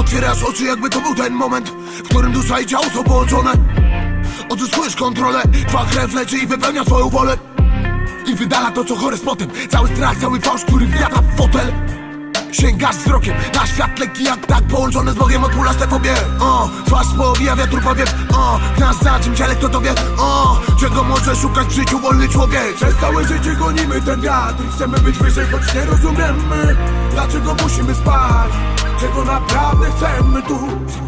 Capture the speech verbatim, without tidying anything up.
Otwierasz oczy, jakby to był ten moment, w którym dusza i ciało są połączone. Odzyskujesz kontrolę, twa krew leci i wypełnia twoją wolę. I wydala to, co chore z potem. Cały strach, cały fałsz, który wjada w fotel. Sięgasz wzrokiem na świat lekki jak tak połączony z Bogiem, odpulasz te fobie. O, twarz powija wiatru powiew. O, gnasz za czymś, ale kto to wie? O, czego może szukać w życiu wolny człowiek? Przez całe życie gonimy ten wiatr i chcemy być wyżej, choć nie rozumiemy, dlaczego musimy spać, czego naprawdę chcemy tu.